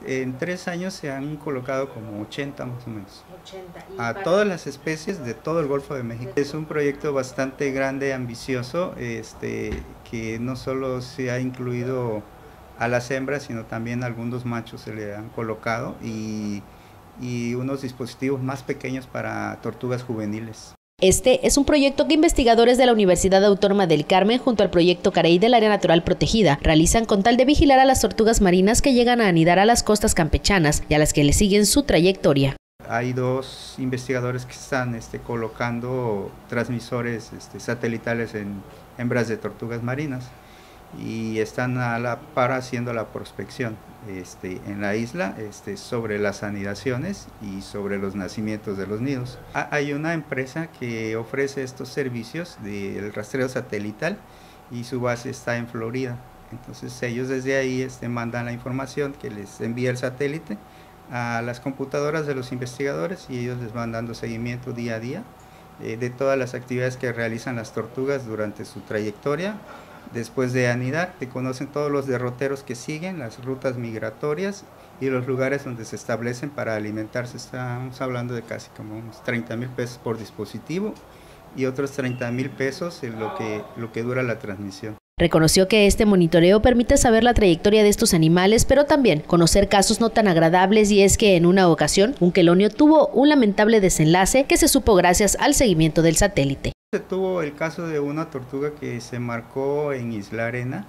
en 3 años se han colocado como 80 más o menos. 80. A todas las especies de todo el Golfo de México. Es un proyecto bastante grande, ambicioso, que no solo se ha incluido a las hembras, sino también algunos machos se le han colocado y unos dispositivos más pequeños para tortugas juveniles. Este es un proyecto que investigadores de la Universidad Autónoma del Carmen junto al proyecto Carey del Área Natural Protegida realizan con tal de vigilar a las tortugas marinas que llegan a anidar a las costas campechanas y a las que le siguen su trayectoria. Hay 2 investigadores que están colocando transmisores satelitales en hembras de tortugas marinas y están a la par haciendo la prospección en la isla sobre las anidaciones y sobre los nacimientos de los nidos. Hay una empresa que ofrece estos servicios del rastreo satelital y su base está en Florida. Entonces ellos desde ahí mandan la información que les envía el satélite a las computadoras de los investigadores y ellos les van dando seguimiento día a día de todas las actividades que realizan las tortugas durante su trayectoria. Después de anidar, te conocen todos los derroteros que siguen, las rutas migratorias y los lugares donde se establecen para alimentarse. Estamos hablando de casi como unos 30,000 pesos por dispositivo y otros 30,000 pesos en lo que dura la transmisión. Reconoció que este monitoreo permite saber la trayectoria de estos animales, pero también conocer casos no tan agradables, y es que en una ocasión un quelonio tuvo un lamentable desenlace que se supo gracias al seguimiento del satélite. Se tuvo el caso de una tortuga que se marcó en Isla Arena,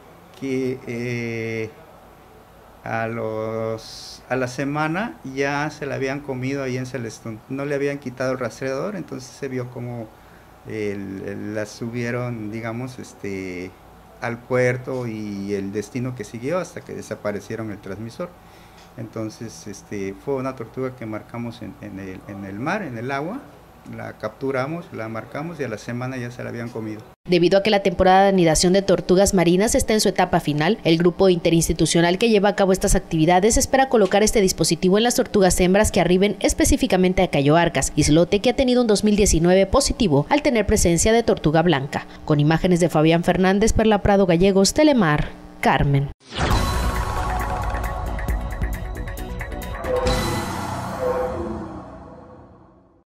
que a la semana ya se la habían comido ahí en Celestún. No le habían quitado el rastreador, entonces se vio como la subieron, digamos, al puerto y el destino que siguió hasta que desaparecieron el transmisor. Entonces fue una tortuga que marcamos en el mar, en el agua. La capturamos, la marcamos y a la semana ya se la habían comido. Debido a que la temporada de anidación de tortugas marinas está en su etapa final, el grupo interinstitucional que lleva a cabo estas actividades espera colocar este dispositivo en las tortugas hembras que arriben específicamente a Cayo Arcas, islote que ha tenido un 2019 positivo al tener presencia de tortuga blanca. Con imágenes de Fabián Fernández, Perla Prado Gallegos, Telemar, Carmen.